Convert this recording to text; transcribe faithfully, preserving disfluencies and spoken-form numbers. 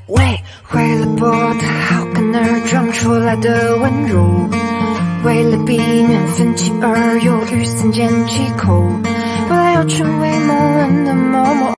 喂，为了博得好感而装出来的温柔，为了避免分歧而犹豫三缄其口，为了要成为某人的某某。